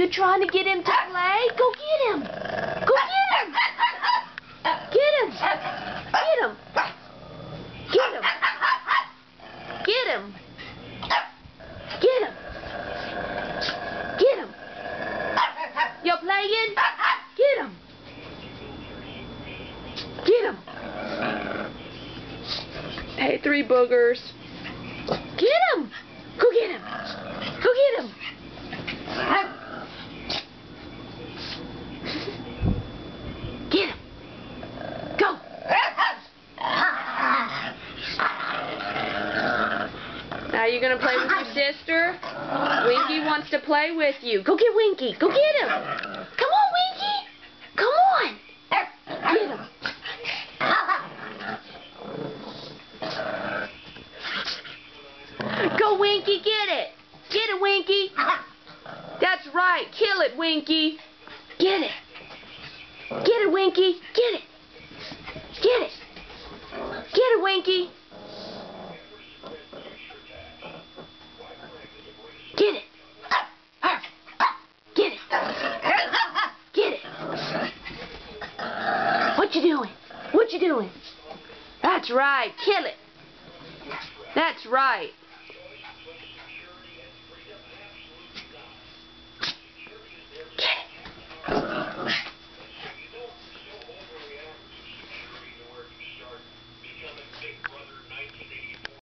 You trying to get him to play? Go get him. Go get him. Get him. Get him. Get him. Get him. Get him. Get him. You're playing? Get him. Get him. Hey, 3 boogers. Get him. Go get him. Go get him. Get him. Go. Now you're going to play with your sister? Winky wants to play with you. Go get Winky. Go get him. Come on, Winky. Come on. Get him. Go, Winky. Get it. Get it, Winky. That's right. Kill it, Winky. Get it. Get it, Winky. Get it. Get it. Get it, Winky. Get it. Get it. Get it. What you doing? What you doing? That's right. Kill it. That's right.